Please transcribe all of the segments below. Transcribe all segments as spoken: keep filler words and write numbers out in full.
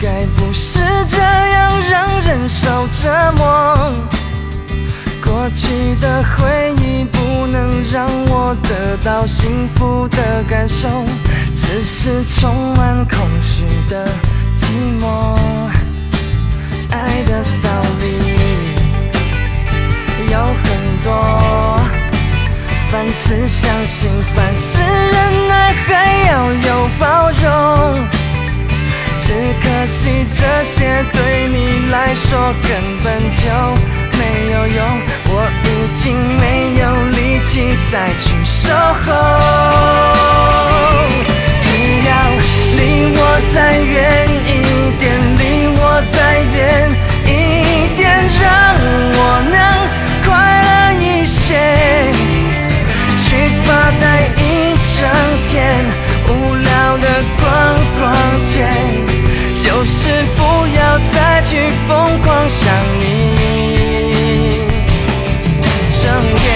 该不是这样让人受折磨。过去的回忆不能让我得到幸福的感受，只是充满空虚的寂寞。爱的道理有很多，凡事相信，凡事忍耐，还要有包容。只可惜这些对你来说根本就没有用，我已经没有力气再去守候。只要离我再远一点，离我再远一点，让我能快乐一些，去发呆一整天，无聊的逛逛街，就是不要再去疯狂想你。整夜，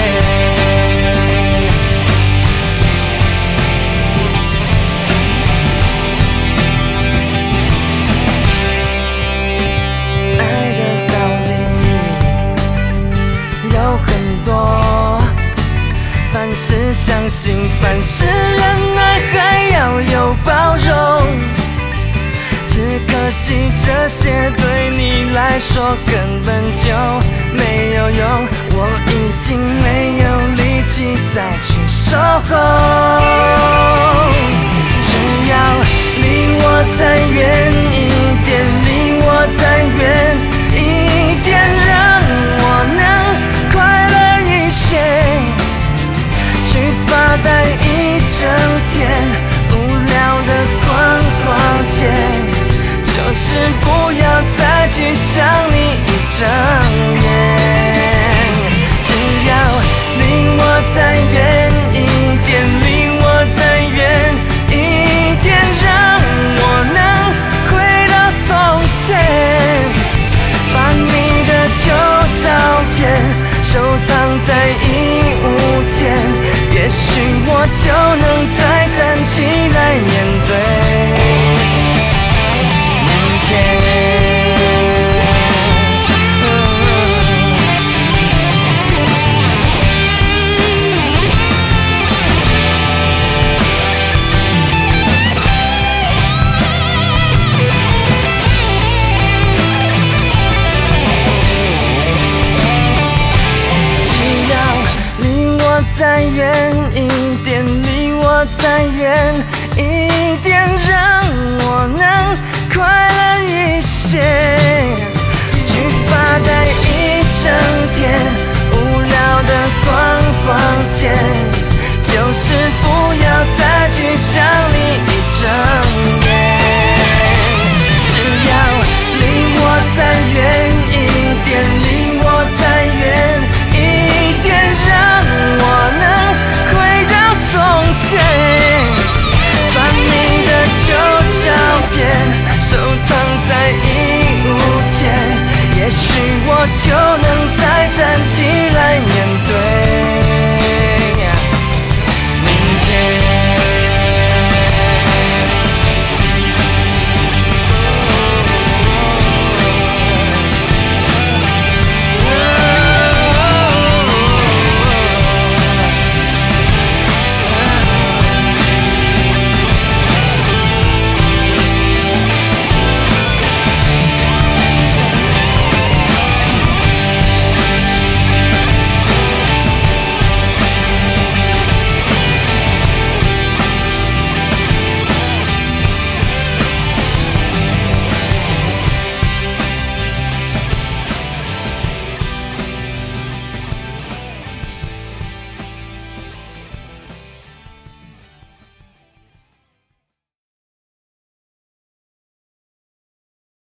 爱的道理有很多，凡事相信，凡事忍耐，还要有包容。只可惜这些对你来说根本就没有用，我已经没有力气再去守候。